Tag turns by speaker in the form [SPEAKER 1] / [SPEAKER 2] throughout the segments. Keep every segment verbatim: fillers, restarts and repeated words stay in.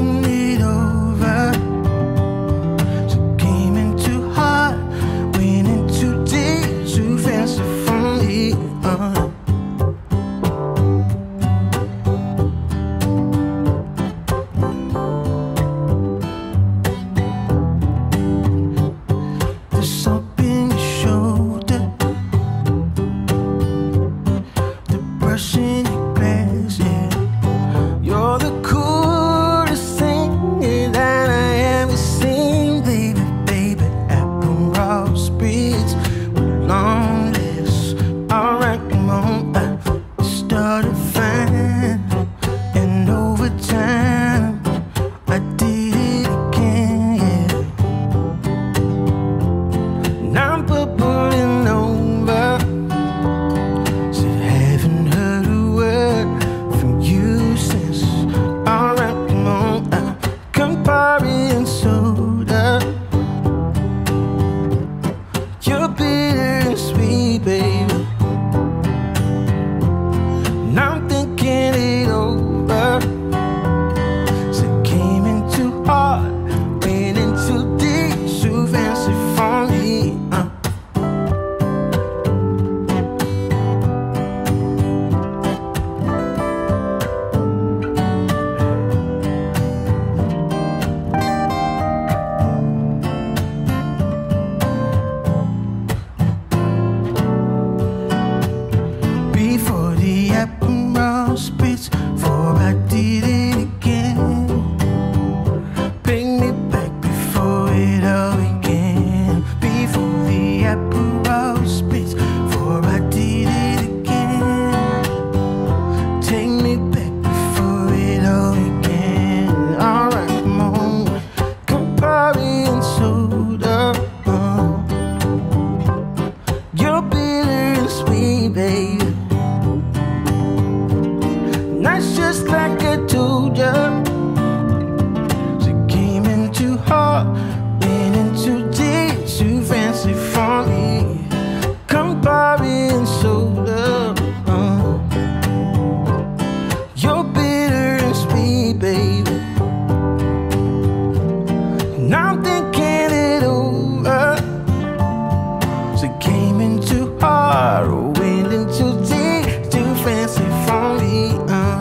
[SPEAKER 1] thinking it over. So came in too hard, went in too deep, too fancy for me. Uh. There's something you shoulder, the brush in your glass, yeah. You're the coolest thing that I ever seen, baby, baby. Apple spritz with long lips. Alright, come on, I started fine, and over time I did it again, yeah. Now I'm bubbling over. Said haven't heard a word from you since. Alright, come on, uh, Campari Soda. You're bitter and sweet, baby. Now I'm thinking it over. Said came in too hard, went in too deep, too fancy for me. Uh. Before the Apple spits, before I did it again. Bring me back before it all began. Before the Apple spits, before I did it again. Take me back before it all began. Alright, come on, Campari and Soda. Uh. You're bitter and sweet, baby. That's just like I told ya. She came in too hard, went in too deep, too fancy for me. Campari and Soda. Uh. You're bitter and sweet, baby. Now I'm thinking it over. She came in too hard, went in too deep, too fancy for me. Uh.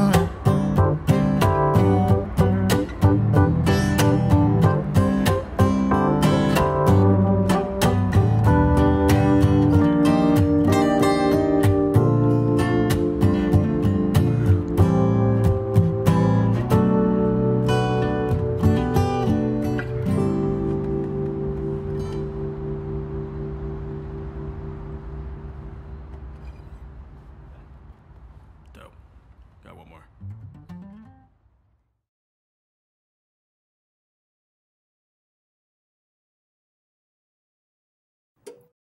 [SPEAKER 2] Dope. Got one more.